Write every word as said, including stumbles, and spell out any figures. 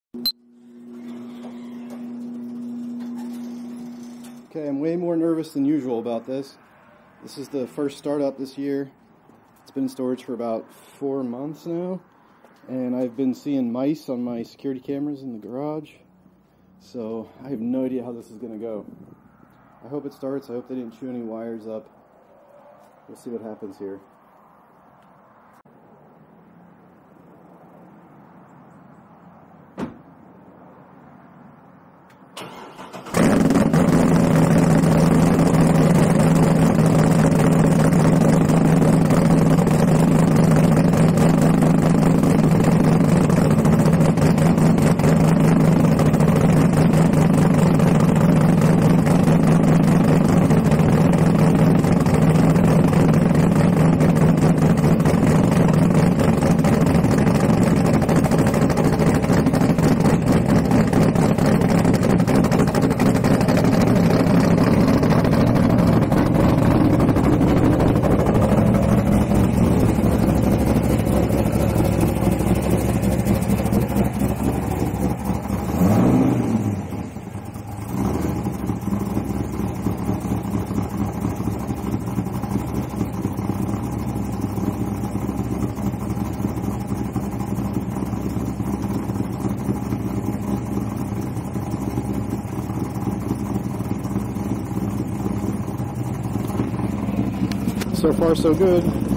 Okay, I'm way more nervous than usual about this. This is the first startup this year. It's been in storage for about four months now, and I've been seeing mice on my security cameras in the garage, so I have no idea how this is going to go. I hope it starts. I hope they didn't chew any wires up. We'll see what happens here. So far, so good.